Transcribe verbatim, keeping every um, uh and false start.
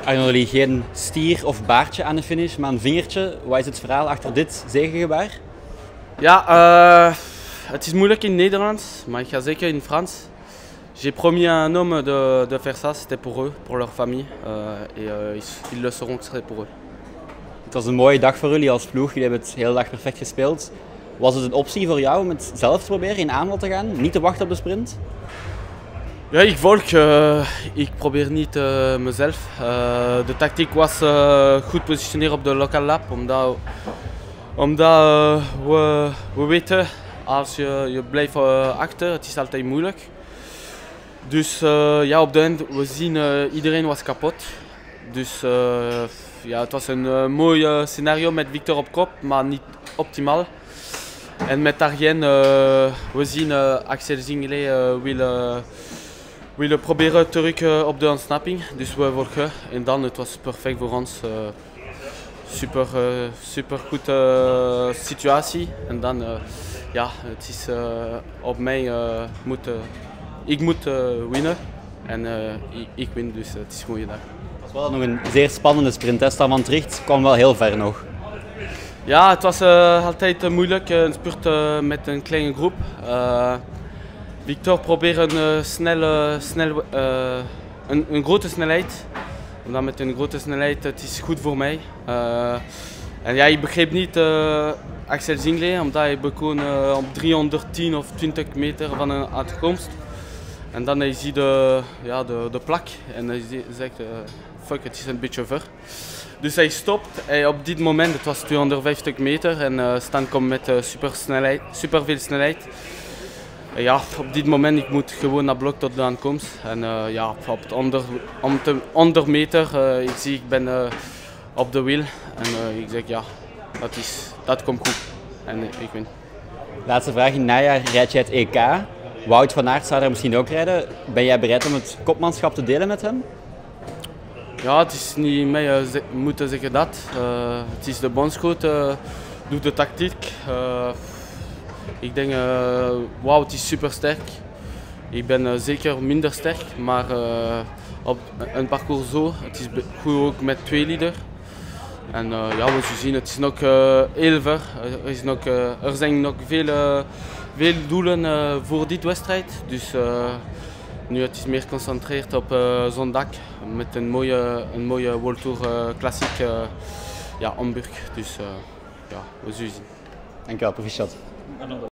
Arno Lee, geen stier of baardje aan de finish, maar een vingertje. Wat is het verhaal achter dit zegengebaar? Ja, uh, het is moeilijk in Nederlands, maar ik ga zeker in Frans. J'ai promis à un homme de, de faire ça, c'était pour eux, pour leur famille. Uh, et uh, ils, ils le sauront que c'est pour eux. Het was een mooie dag voor jullie als ploeg. Jullie hebben het de hele dag perfect gespeeld. Was het een optie voor jou om het zelf te proberen in aanval te gaan? Niet te wachten op de sprint? Ja, ik volg. Uh, ik probeer niet uh, mezelf. Uh, de tactiek was uh, goed positioneren op de local lap, omdat, omdat uh, we, we weten als je, je blijft uh, achter, het is altijd moeilijk. Dus uh, ja, op de eind, we zien uh, iedereen was kapot. Dus uh, ja, het was een uh, mooi uh, scenario met Victor op kop, maar niet optimaal. En met Arjen, uh, we zien uh, Axel Zingler uh, wil, uh, wil proberen terug uh, op de ontsnapping. Dus we volgen. En dan, het was perfect voor ons. Uh, super, uh, super goede uh, situatie. En dan, uh, ja, het is uh, op mij, uh, moet, uh, ik moet uh, winnen. En uh, ik, ik win, dus uh, het is een goede dag. Het was wel nog een zeer spannende sprint. Stan van Tricht kwam wel heel ver nog. Ja, het was uh, altijd uh, moeilijk, een spurt uh, met een kleine groep. Uh, Victor probeert een, uh, snelle, snel, uh, een, een grote snelheid. Omdat met een grote snelheid het is goed voor mij. Uh, en ja, ik begreep niet uh, Axel Zingler, omdat hij begon uh, op driehonderdtien of twintig meter van een uitkomst. En dan hij ziet de, ja, de, de plak en hij zegt, uh, fuck, het is een beetje ver. Dus hij stopt. Hij, op dit moment, het was tweehonderdvijftig meter en uh, Stan komt met uh, super, snelheid, super veel snelheid. En ja, op dit moment ik moet gewoon naar blok tot de aankomst. En uh, ja, op het onder, om de honderd meter, uh, ik zie ik ben uh, op de wiel. En uh, ik zeg ja, dat, is, dat komt goed. En uh, ik win. Laatste vraag, in het najaar rijd jij het E K. Wout van Aert zou er misschien ook rijden. Ben jij bereid om het kopmanschap te delen met hem? Ja, het is niet mij uh, moeten zeggen dat. Uh, het is de bondscoach, uh, doet de tactiek. Uh, ik denk, uh, Wout is super sterk. Ik ben uh, zeker minder sterk, maar uh, op een parcours zo, het is goed ook met twee lieder. En uh, ja, we zien, het is nog uh, heel ver. Er, is nog, uh, er zijn nog veel, uh, veel doelen uh, voor dit wedstrijd. Dus, uh, nu het is meer geconcentreerd op uh, zondag met een mooie, een mooie World Tour uh, klassiek uh, ja, Hamburg. Dus uh, ja, we zullen zien. Dankjewel, proficiat.